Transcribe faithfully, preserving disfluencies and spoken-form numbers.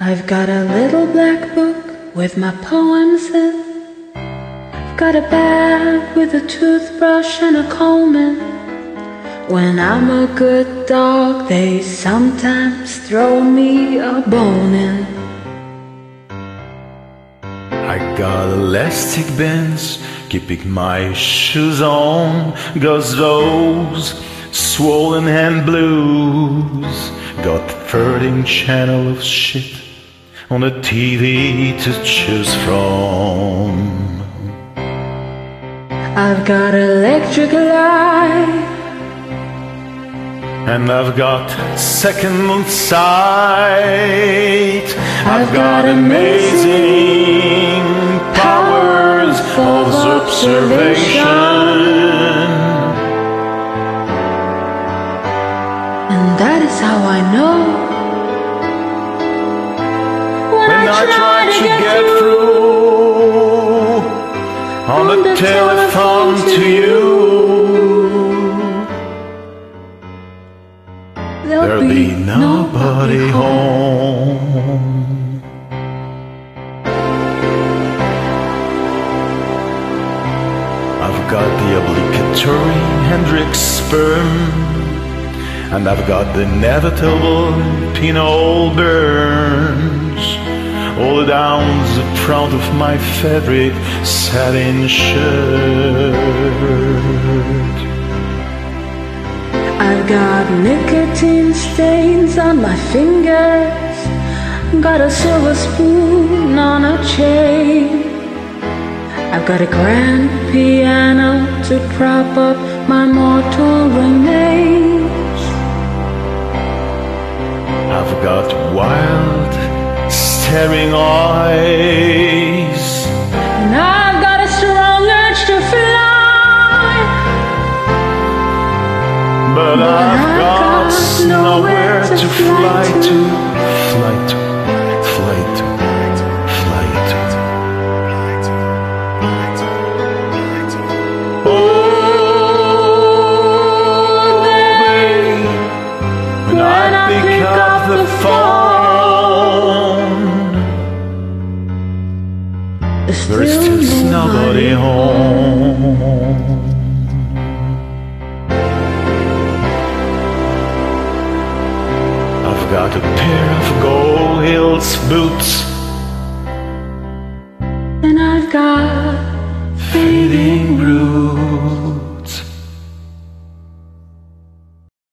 I've got a little black book with my poems in. I've got a bag with a toothbrush and a comb in. When I'm a good dog, they sometimes throw me a bone in. I got elastic bands keeping my shoes on, got those swollen hand blues, got thirteen channel of shit on the T V to choose from. I've got electric light, and I've got second sight. I've got amazing powers of observation, and that is how I know. When, when I, I try to get, get through, through on, on the, the telephone, telephone to you, there'll be, be nobody home. I've got the obligatory Hendrix sperm, and I've got the inevitable penile burns all down the front of my favorite satin shirt. I've got nicotine stains on my fingers, got a silver spoon on a chain. I've got a grand piano to prop up my mortal remains. I've got wild, staring eyes, and I've got a strong urge to fly, but, but I've, I've got, got nowhere to, to fly to, fly to, fly to, fly to. Oh, babe, when I pick up the phone, there's still nobody home. I've got a pair of gold heels boots, and I've got fading roots.